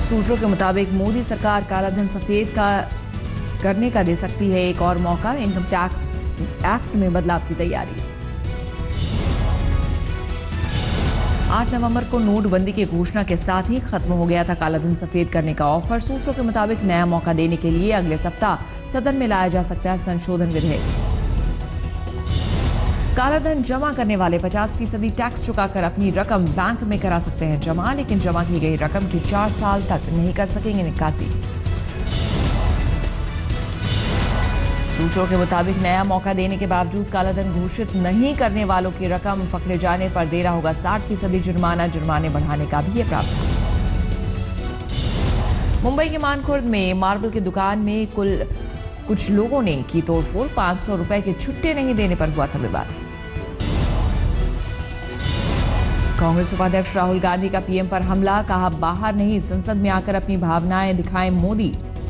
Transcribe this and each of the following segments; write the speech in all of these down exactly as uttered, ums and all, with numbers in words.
सूत्रों के मुताबिक मोदी सरकार कालाधन सफेद का करने का दे सकती है एक और मौका। इनकम टैक्स एक्ट में बदलाव की तैयारी। आठ नवंबर को नोटबंदी की घोषणा के साथ ही खत्म हो गया था कालाधन सफेद करने का ऑफर। सूत्रों के मुताबिक नया मौका देने के लिए अगले सप्ताह सदन में लाया जा सकता है संशोधन विधेयक। कालाधन जमा करने वाले पचास फीसदी टैक्स चुकाकर अपनी रकम बैंक में करा सकते हैं जमा, लेकिन जमा की गई रकम की चार साल तक नहीं कर सकेंगे निकासी। सूत्रों के मुताबिक नया मौका देने के बावजूद कालाधन घोषित नहीं करने वालों की रकम पकड़े जाने पर देना होगा साठ फीसदी जुर्माना। जुर्माने बढ़ाने का भी ये प्रावधान। मुंबई के मानखुर्द में मार्बल की दुकान में कुल कुछ लोगों ने की तोड़फोड़। पांच सौ रुपए के छुट्टे नहीं देने पर हुआ था विवाद। कांग्रेस उपाध्यक्ष राहुल गांधी का पीएम पर हमला, कहा बाहर नहीं संसद में आकर अपनी भावनाएं दिखाएं मोदी।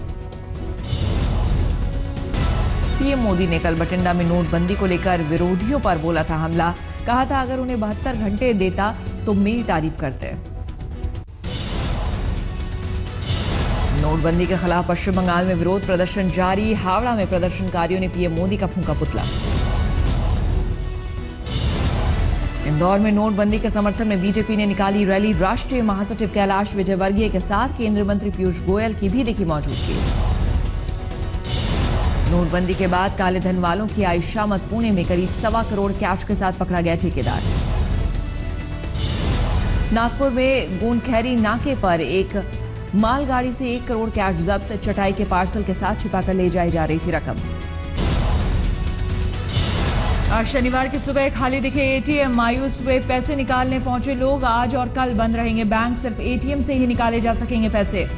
पीएम मोदी ने कल बठिंडा में नोटबंदी को लेकर विरोधियों पर बोला था हमला। कहा था अगर उन्हें बहत्तर घंटे देता तो मेरी तारीफ करते। नोटबंदी के खिलाफ पश्चिम बंगाल में विरोध प्रदर्शन जारी। हावड़ा में प्रदर्शनकारियों ने पीएम मोदी का फूंका पुतला। इंदौर में नोटबंदी के समर्थन में बीजेपी ने निकाली रैली। राष्ट्रीय महासचिव कैलाश विजयवर्गीय के साथ केंद्रीय मंत्री पीयूष गोयल की भी दिखी मौजूदगी। नोटबंदी के बाद काले धन वालों की आई शामत। पुणे में करीब सवा करोड़ कैश के साथ पकड़ा गया ठेकेदार। नागपुर में गोंडखैरी नाके पर एक मालगाड़ी से एक करोड़ कैश जब्त। चटाई के पार्सल के साथ छिपाकर ले जाई जा रही थी रकम। आज शनिवार की सुबह खाली दिखे एटीएम। मायूस हुए पैसे निकालने पहुंचे लोग। आज और कल बंद रहेंगे बैंक, सिर्फ एटीएम से ही निकाले जा सकेंगे पैसे।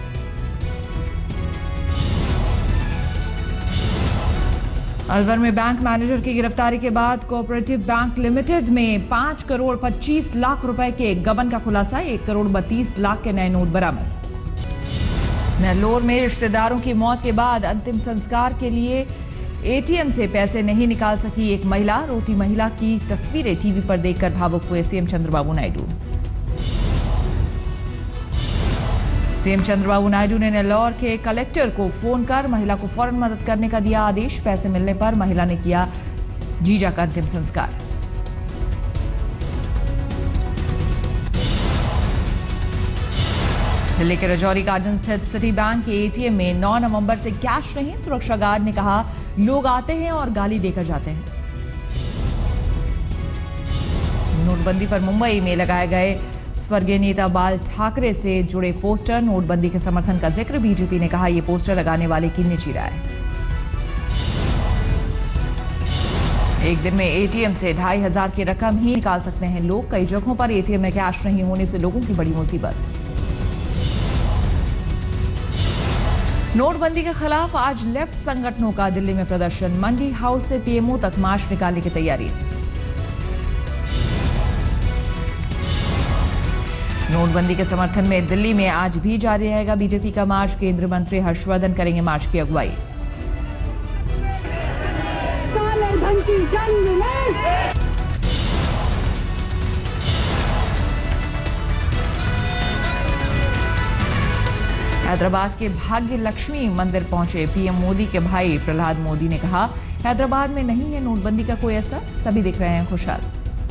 अलवर में बैंक मैनेजर की गिरफ्तारी के बाद कोऑपरेटिव बैंक लिमिटेड में पांच करोड़ पच्चीस लाख रुपए के गबन का खुलासा। एक करोड़ बत्तीस लाख के नए नोट बरामद। नेल्लोर में रिश्तेदारों की मौत के बाद अंतिम संस्कार के लिए एटीएम से पैसे नहीं निकाल सकी एक महिला। रोती महिला की तस्वीरें टीवी पर देखकर भावुक हुए सीएम चंद्रबाबू नायडू। सीएम चंद्रबाबू नायडू ने नेल्लोर के कलेक्टर को फोन कर महिला को फौरन मदद करने का दिया आदेश। पैसे मिलने पर महिला ने किया जीजा का अंतिम संस्कार। दिल्ली के रजौरी गार्डन स्थित सिटी बैंक के एटीएम में नौ नवंबर से कैश नहीं। सुरक्षा गार्ड ने कहा लोग आते हैं और गाली देकर जाते हैं। नोटबंदी पर मुंबई में लगाए गए स्वर्गीय नेता बाल ठाकरे से जुड़े पोस्टर। नोटबंदी के समर्थन का जिक्र। बीजेपी ने कहा यह पोस्टर लगाने वाले की निजी राय। एक दिन में एटीएम से ढाई हजार की रकम ही निकाल सकते हैं लोग। कई जगहों पर एटीएम में कैश नहीं होने से लोगों की बड़ी मुसीबत। नोटबंदी के खिलाफ आज लेफ्ट संगठनों का दिल्ली में प्रदर्शन। मंडी हाउस से पीएमओ तक मार्च निकालने की तैयारी। नोटबंदी के समर्थन में दिल्ली में आज भी जारी रहेगा बीजेपी का मार्च। केंद्रीय मंत्री हर्षवर्धन करेंगे मार्च की अगुवाई। हैदराबाद के भाग्य लक्ष्मी मंदिर पहुंचे पीएम मोदी के भाई प्रहलाद मोदी ने कहा हैदराबाद में नहीं है नोटबंदी का कोई असर, सभी दिख रहे हैं खुशहाल।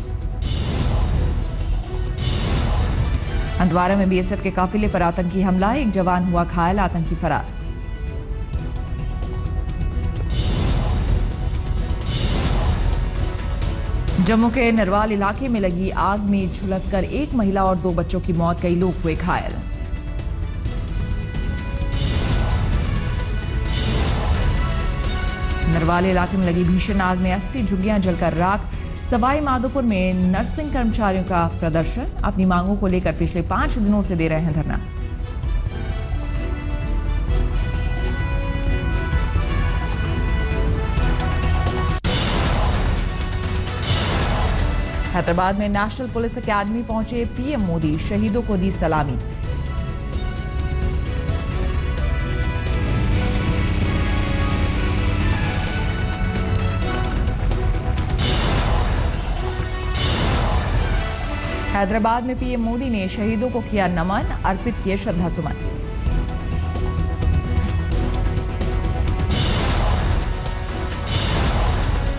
हंदवाड़ा में बीएसएफ के काफिले पर आतंकी हमला। एक जवान हुआ घायल, आतंकी फरार। जम्मू के नरवाल इलाके में लगी आग में झुलसकर एक महिला और दो बच्चों की मौत, कई लोग हुए घायल। नरवाल इलाके में लगी भीषण आग में अस्सी झुग्गियां जलकर राख। सवाई माधोपुर में नर्सिंग कर्मचारियों का प्रदर्शन। अपनी मांगों को लेकर पिछले पांच दिनों से दे रहे हैं धरना। हैदराबाद में नेशनल पुलिस अकेडमी पहुंचे पीएम मोदी, शहीदों को दी सलामी। हैदराबाद में पीएम मोदी ने शहीदों को किया नमन, अर्पित किए श्रद्धा सुमन।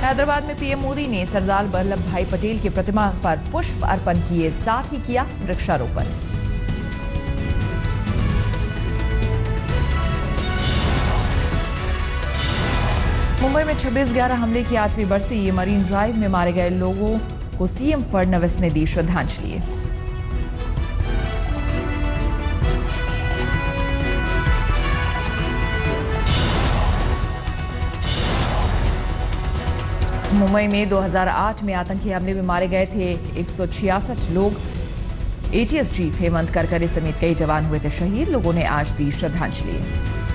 हैदराबाद में पीएम मोदी ने सरदार वल्लभ भाई पटेल की प्रतिमा पर पुष्प अर्पण किए, साथ ही किया वृक्षारोपण। मुंबई में छब्बीस ग्यारह हमले की आठवीं बरसी, मरीन ड्राइव में मारे गए लोगों को सीएम फडणवीस ने दी श्रद्धांजलि। मुंबई में दो हज़ार आठ में आतंकी हमले में मारे गए थे एक सौ छियासठ लोग। एटीएस चीफ हेमंत करकरे समेत कई जवान हुए थे शहीद। लोगों ने आज दी श्रद्धांजलि।